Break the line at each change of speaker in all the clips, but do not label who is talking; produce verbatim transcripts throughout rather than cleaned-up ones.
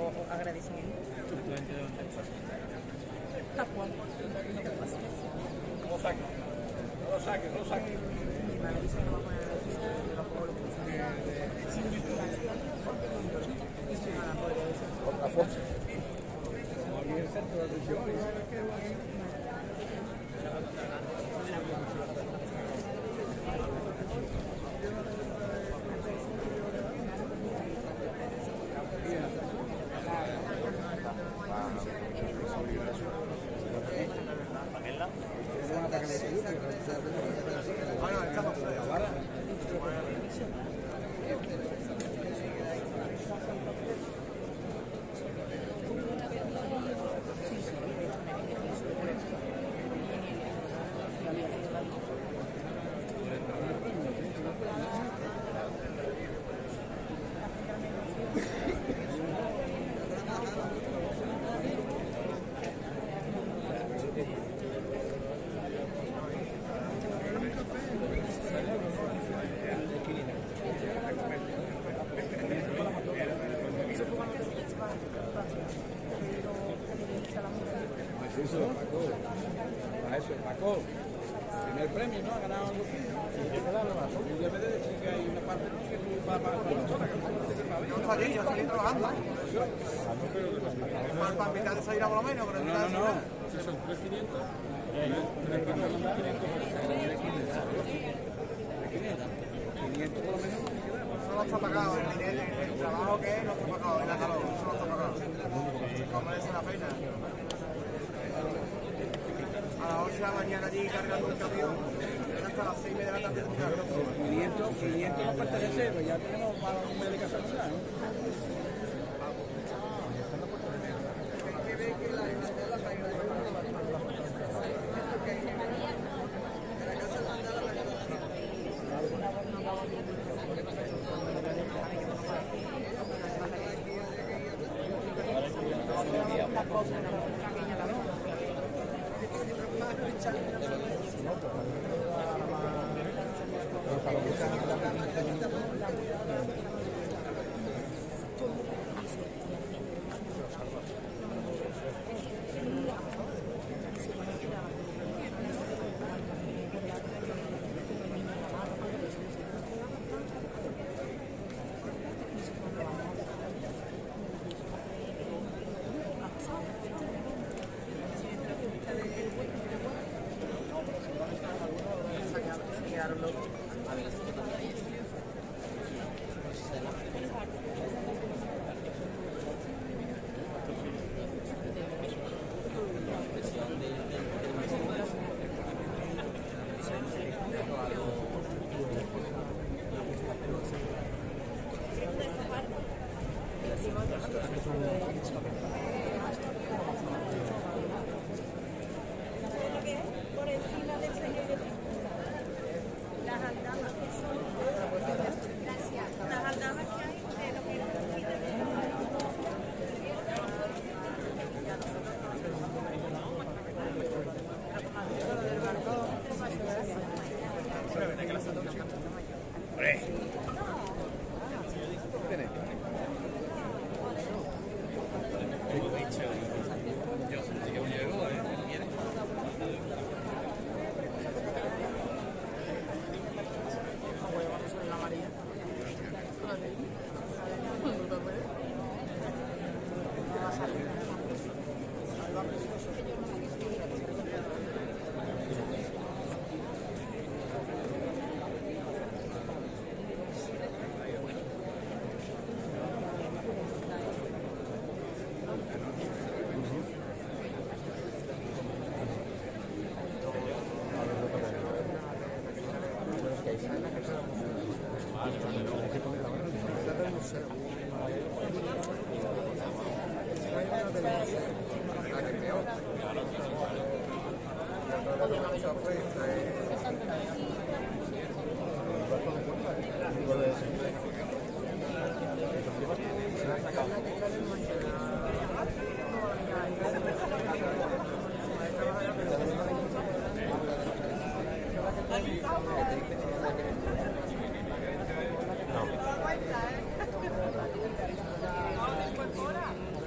o, o agradecimiento. Japón.
No lo saques, no lo saques, no lo saques.
Mi madre dice que no va a poner la noticia, yo lo pongo lo que
Por la fuerza. Aquí el centro de atención. Eso, Paco. Para eso, Paco. Primer premio, ¿no? Ha ganado algo así. Y debe de decir que hay una parte que tú vas para la doctora.
Yo salí, yo salí trabajando. Para, para invitar a salir a por lo menos. Pero
No, no, no. Esos son tres mil quinientos. quinientos por lo menos.
Eso no está pagado. El dinero, el trabajo que es, no está pagado. El calor, eso no está pagado. No merece la pena. A las ocho de la mañana allí cargando un camión, hasta las seis y media de la tarde.
quinientos, quinientos nos pertenece, pues ya tenemos para un mes de casa sola, ¿no?
No.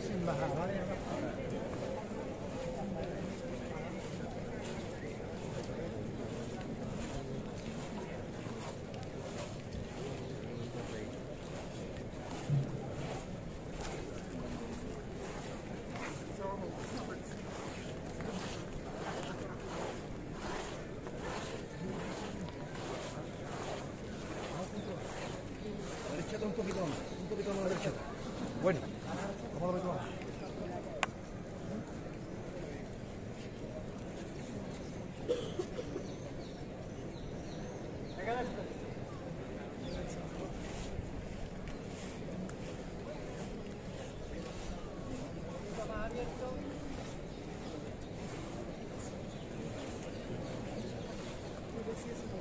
sin bajar, ¿vale?
Derechata un poquito más, un poquito más derechata. Bueno,
¿Cómo lo ves tú ahora?
Sí, sí, sí.